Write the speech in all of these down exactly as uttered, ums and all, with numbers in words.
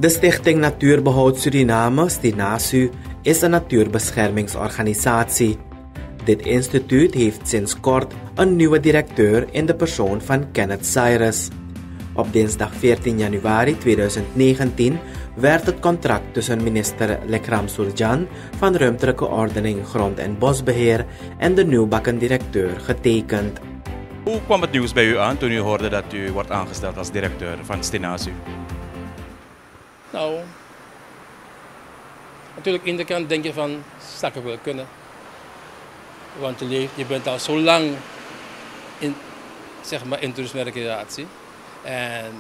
De Stichting Natuurbehoud Suriname, STINASU, is een natuurbeschermingsorganisatie. Dit instituut heeft sinds kort een nieuwe directeur in de persoon van Kenneth Cyrus. Op dinsdag veertien januari tweeduizend negentien werd het contract tussen minister Lekram Surjan van Ruimtelijke Ordening, Grond- en Bosbeheer en de nieuwbakken directeur getekend. Hoe kwam het nieuws bij u aan toen u hoorde dat u wordt aangesteld als directeur van STINASU? Nou, natuurlijk aan de kant denk je van, zou ik wel kunnen. Want je, leeft, je bent al zo lang in, zeg maar, in toerisme en recreatie. En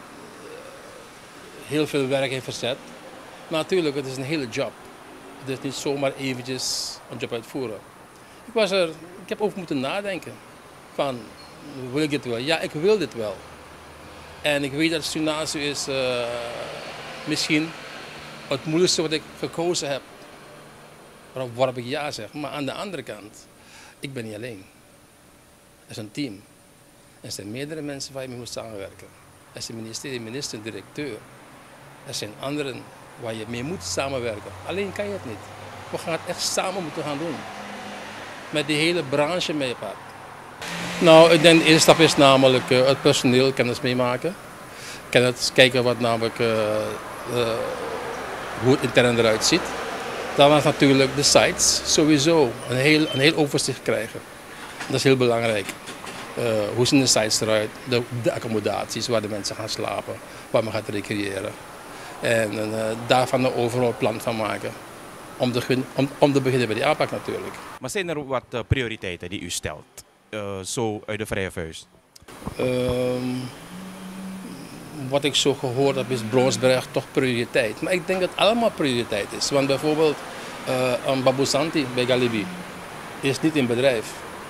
heel veel werk heeft verzet. Maar natuurlijk, het is een hele job. Het is niet zomaar eventjes een job uitvoeren. Ik, was er, ik heb over moeten nadenken. Van, wil ik dit wel? Ja, ik wil dit wel. En ik weet dat STINASU is uh, misschien het moeilijkste wat ik gekozen heb. Waarop ik ja zeg. Maar aan de andere kant, ik ben niet alleen. Het is een team. Er zijn meerdere mensen waar je mee moet samenwerken. Er is een ministerie, minister, directeur. Er zijn anderen waar je mee moet samenwerken. Alleen kan je het niet. We gaan het echt samen moeten gaan doen. Met die hele branche mee op pad. Nou, ik denk de eerste stap is namelijk uh, het personeel kennis meemaken. Kennis kijken wat namelijk, uh, uh, hoe het intern eruit ziet. Dan is natuurlijk de sites sowieso een heel, een heel overzicht krijgen. Dat is heel belangrijk. Uh, hoe zien de sites eruit? De, de accommodaties waar de mensen gaan slapen, waar men gaat recreëren. En uh, daarvan een overal plan van maken. Om te, om, om te beginnen bij die aanpak natuurlijk. Maar zijn er wat uh, prioriteiten die u stelt? Uh, zo uit de vrije vuist? Um, wat ik zo gehoord heb is Bronsberg toch prioriteit. Maar ik denk dat het allemaal prioriteit is. Want bijvoorbeeld uh, een Babu Santi bij Galibi is niet in bedrijf.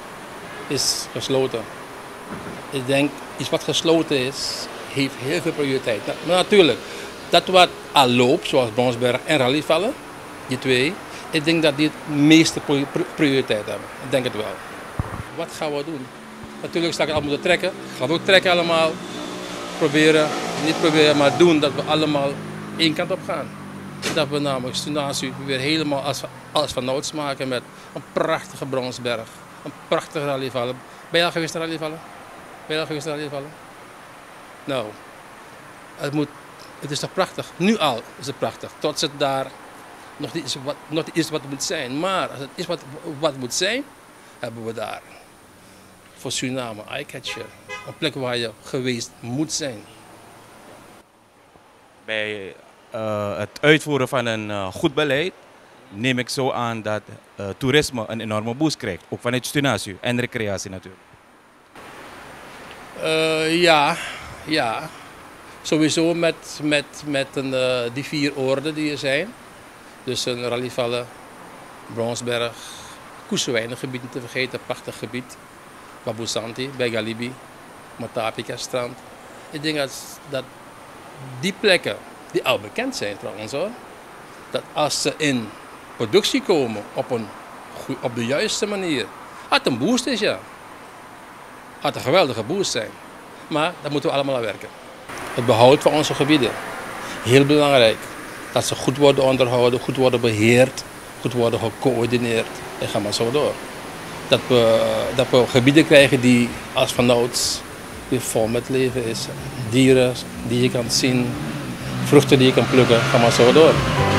Is gesloten. Ik denk, iets wat gesloten is, heeft heel veel prioriteit. Maar natuurlijk, dat wat al loopt, zoals Bronsberg en Rallyvallen, die twee, ik denk dat die het meeste prioriteit hebben. Ik denk het wel. Wat gaan we doen? Natuurlijk sta ik het al moeten trekken. Gaan we ook trekken allemaal. Proberen, niet proberen, maar doen dat we allemaal één kant op gaan. Dat we namelijk STINASU weer helemaal als, als vanouds maken met een prachtige Bronsberg. Een prachtige Rallyvallen. Ben je al geweest naar Rallyvallen? Ben je al geweest naar Rallyvallen? Nou, het, moet, het is toch prachtig. Nu al is het prachtig. Tot het daar nog niet is wat, nog niet is wat het moet zijn. Maar als het is wat, wat het moet zijn, hebben we daar voor Suriname eyecatcher. Een plek waar je geweest moet zijn. Bij uh, het uitvoeren van een uh, goed beleid neem ik zo aan dat uh, toerisme een enorme boost krijgt. Ook vanuit STINASU en recreatie natuurlijk. Uh, ja, ja. Sowieso met, met, met een, uh, die vier orden die er zijn. Dus een Rallyvallen, Bronsberg, Koeswijnengebied niet te vergeten, prachtig gebied. Babu Santi bij Galibi, Matapika strand. Ik denk dat, dat die plekken, die al bekend zijn trouwens hoor, dat als ze in productie komen op, een, op de juiste manier, had een boost is ja. Had een geweldige boost zijn. Maar daar moeten we allemaal aan werken. Het behoud van onze gebieden, heel belangrijk. Dat ze goed worden onderhouden, goed worden beheerd, goed worden gecoördineerd. En ga maar zo door. Dat we, dat we gebieden krijgen die als vanouds weer vol met leven is. Dieren die je kan zien, vruchten die je kan plukken, ga maar zo door.